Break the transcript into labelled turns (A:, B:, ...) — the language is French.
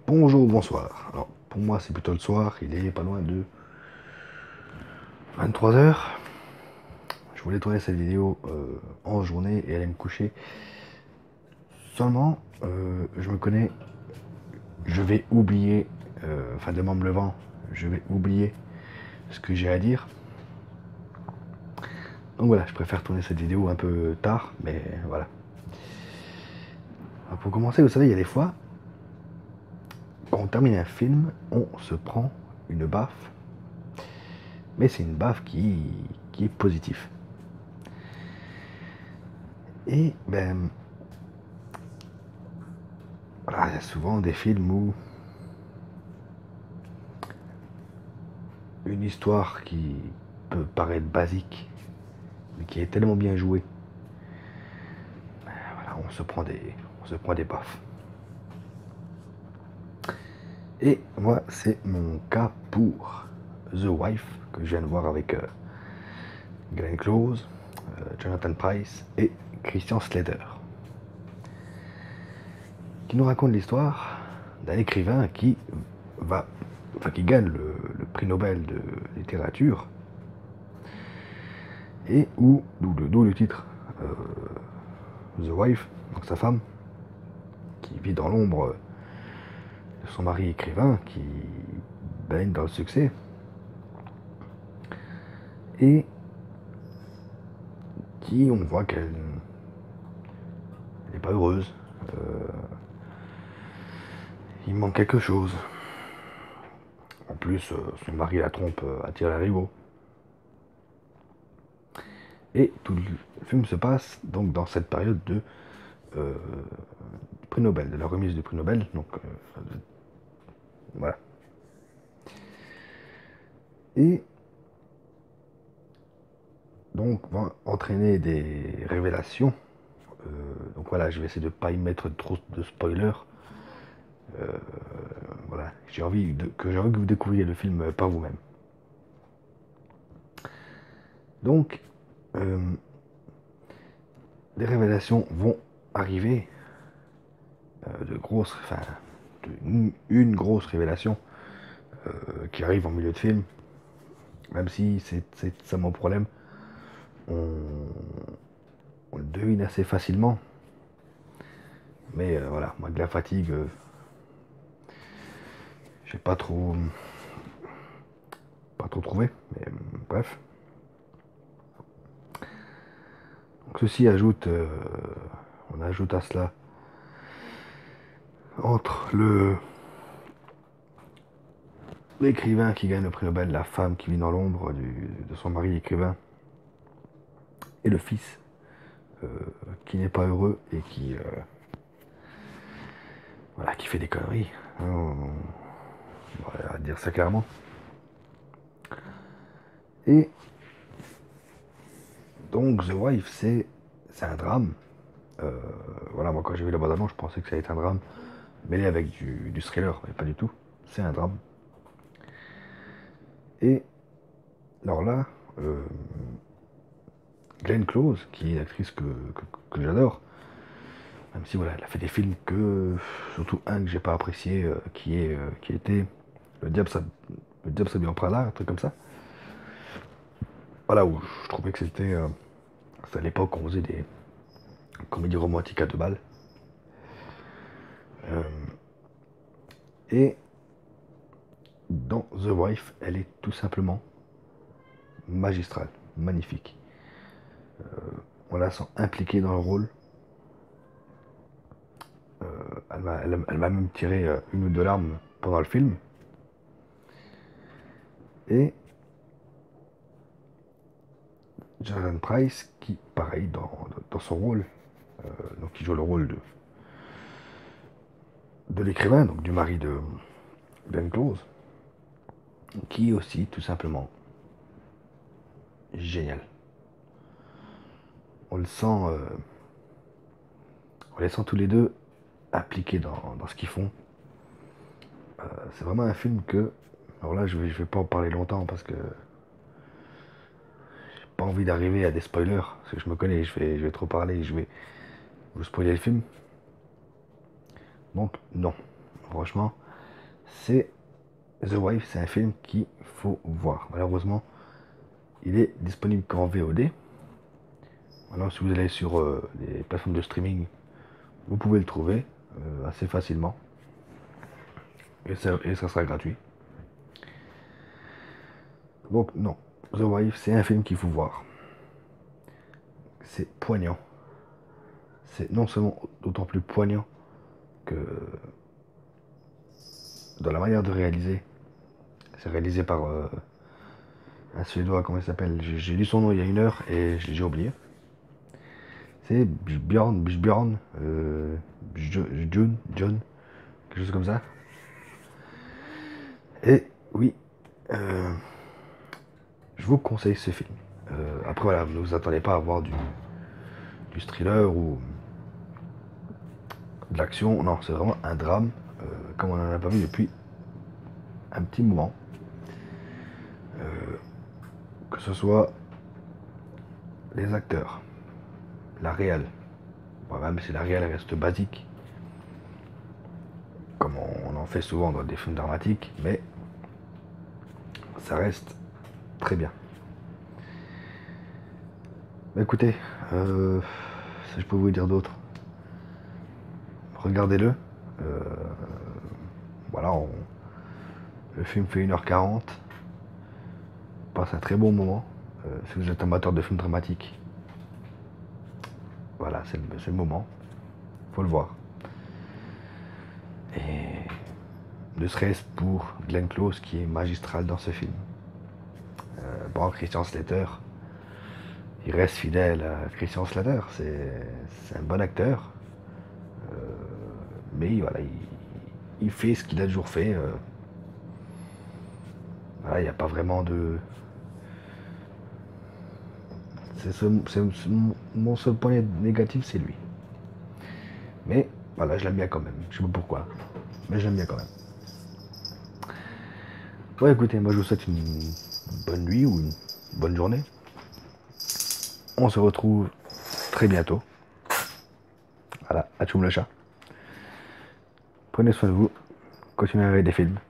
A: Bonjour, bonsoir. Alors, pour moi, c'est plutôt le soir, il est pas loin de 23 heures. Je voulais tourner cette vidéo en journée et aller me coucher. Seulement, je me connais, je vais oublier, demain me levant, je vais oublier ce que j'ai à dire. Donc voilà, je préfère tourner cette vidéo un peu tard, mais voilà. Alors, pour commencer, vous savez, il y a des fois, quand on termine un film, on se prend une baffe, mais c'est une baffe qui est positive. Et ben, voilà, il y a souvent des films où une histoire qui peut paraître basique, mais qui est tellement bien jouée, voilà, on se prend des baffes. Et moi, c'est mon cas pour The Wife, que je viens de voir avec Glenn Close, Jonathan Pryce et Christian Slater, qui nous raconte l'histoire d'un écrivain qui gagne le prix Nobel de littérature, et d'où le titre, The Wife, donc sa femme, qui vit dans l'ombre de son mari écrivain, qui baigne dans le succès, et qui, on voit qu'elle n'est pas heureuse. Il manque quelque chose. En plus, son mari la trompe à Tire-Larigot. Et tout le film se passe donc dans cette période de prix Nobel, de la remise du prix Nobel. Donc voilà. Et donc va entraîner des révélations. Donc voilà, je vais essayer de ne pas y mettre trop de spoilers. Voilà, j'ai envie que vous découvriez le film par vous-même. Donc, les révélations vont arriver, une grosse révélation qui arrive en milieu de film, même si c'est ça mon problème, on le devine assez facilement, mais voilà, moi de la fatigue, j'ai pas trop trouvé, mais bref. Donc ceci ajoute, on ajoute à cela, entre l'écrivain qui gagne le prix Nobel, la femme qui vit dans l'ombre de son mari écrivain, et le fils qui n'est pas heureux et qui fait des conneries. On va dire ça clairement. Et donc The Wife, c'est un drame. Voilà, moi quand j'ai vu la bande-annonce, je pensais que ça allait être un drame mêlé avec du thriller, mais pas du tout. C'est un drame. Et alors là, Glenn Close, qui est une actrice que j'adore, même si voilà, elle a fait des films surtout un que j'ai pas apprécié, qui était Le Diable s'habille en Prada, un truc comme ça. Voilà, où je trouvais que c'était à l'époque où on faisait des comédies romantiques à 2 balles. Et dans The Wife, elle est tout simplement magistrale, magnifique. On la sent impliquée dans le rôle. Elle m'a même tiré une ou deux larmes pendant le film. Et Jonathan Pryce, qui, pareil, dans son rôle, donc qui joue le rôle de l'écrivain, donc du mari de Glenn Close, qui est aussi tout simplement génial. On le sent, on les sent tous les deux appliqués dans ce qu'ils font. C'est vraiment un film que, alors là je vais pas en parler longtemps parce que j'ai pas envie d'arriver à des spoilers, parce que je me connais, je vais trop parler, je vais vous spoiler le film. Donc non, franchement, c'est The Wife, c'est un film qu'il faut voir. Malheureusement, il est disponible qu'en VOD. Maintenant, si vous allez sur les plateformes de streaming, vous pouvez le trouver assez facilement. Et ça sera gratuit. Donc non, The Wife, c'est un film qu'il faut voir. C'est poignant. C'est non seulement d'autant plus poignant que dans la manière de réaliser. C'est réalisé par un Suédois, comment il s'appelle? J'ai lu son nom il y a 1 heure et j'ai oublié. C'est Björn, John, quelque chose comme ça. Et oui, je vous conseille ce film. Après voilà, ne vous attendez pas à voir du thriller ou de l'action. Non, c'est vraiment un drame, comme on n'en a pas vu depuis un petit moment. Que ce soit les acteurs, la réal. Bon, même si la réal reste basique, comme on en fait souvent dans des films dramatiques, mais ça reste très bien. Bah, écoutez, si je peux vous dire d'autres, regardez-le. Voilà, le film fait 1 h 40. Passe un très bon moment. Si vous êtes amateur de films dramatiques, voilà, c'est le moment. Faut le voir. Et ne serait-ce pour Glenn Close qui est magistral dans ce film. Bon, Christian Slater, il reste fidèle à Christian Slater. C'est un bon acteur. Mais voilà, il fait ce qu'il a toujours fait. Voilà, il n'y a pas vraiment de... Mon seul point négatif, c'est lui. Mais voilà, je l'aime bien quand même. Je sais pas pourquoi. Mais je l'aime bien quand même. Ouais, écoutez, moi je vous souhaite une bonne nuit ou une bonne journée. On se retrouve très bientôt. Voilà, atchoum le chat. Prenez soin de vous. Continuez à regarder des films.